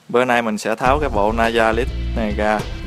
Bữa nay mình sẽ tháo cái bộ Naya Lite này ra